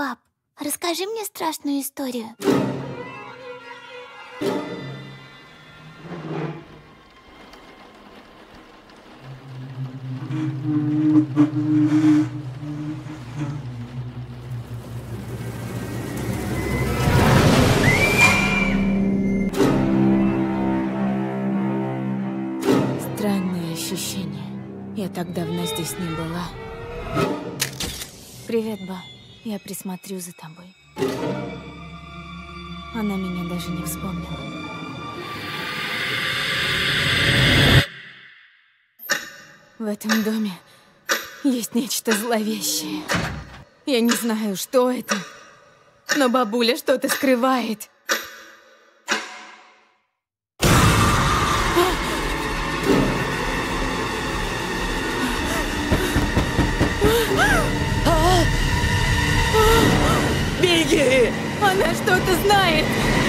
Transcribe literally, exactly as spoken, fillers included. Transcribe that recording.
Пап, расскажи мне страшную историю. Странное ощущение. Я так давно здесь не была. Привет, Ба. Я присмотрю за тобой. Она меня даже не вспомнила. В этом доме есть нечто зловещее. Я не знаю, что это, но бабуля что-то скрывает. Беги! Она что-то знает!